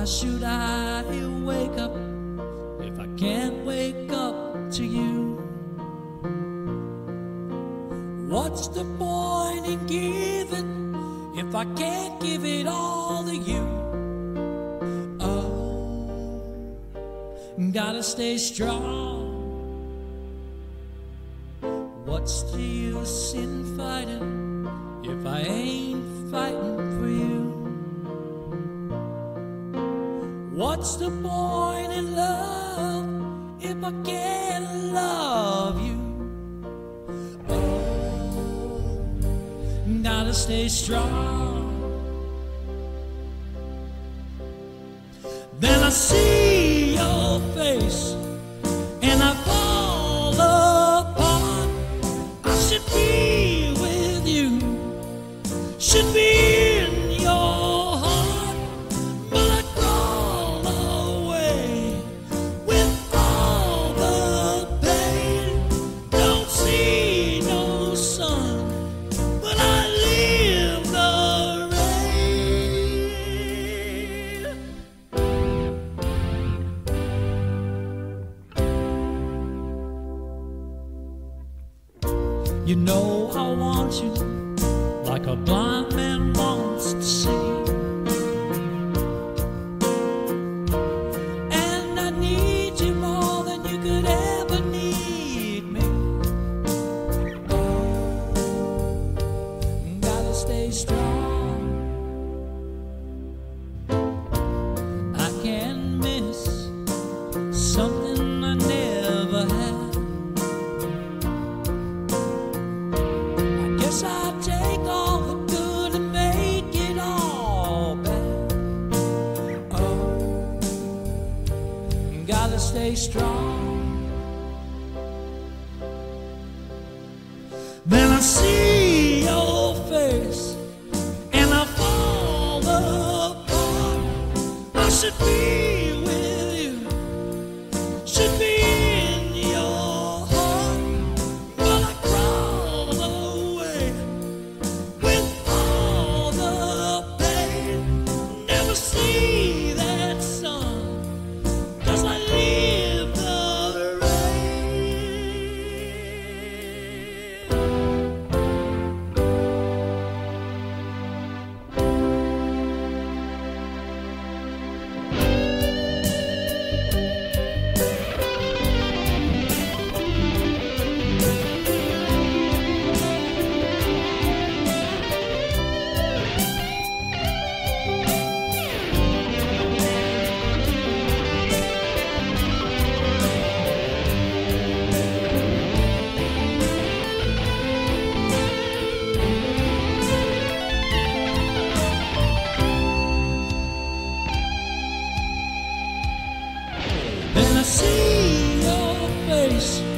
Why should I wake up if I can't wake up to you? What's the point in giving if I can't give it all to you? Oh, gotta stay strong. What's the use in fighting if I ain't fighting for you? What's the point in love if I can't love you? Oh, gotta stay strong. Then I see your face and I fall apart. I should be with you, should be in your heart, but I crawl away with all the pain. Don't see no sun, but I live the rain. You know I want you like a blind man wants to see, and I need you more than you could ever need me. Oh, gotta stay strong. I can't miss something I never had. I take all the good and make it all bad. Oh, gotta stay strong. Then I see your face and I fall apart. I should be with you, should be in your heart, but I crawl away with all the pain. Never see that sun, 'cause I live the rain. Then I see your face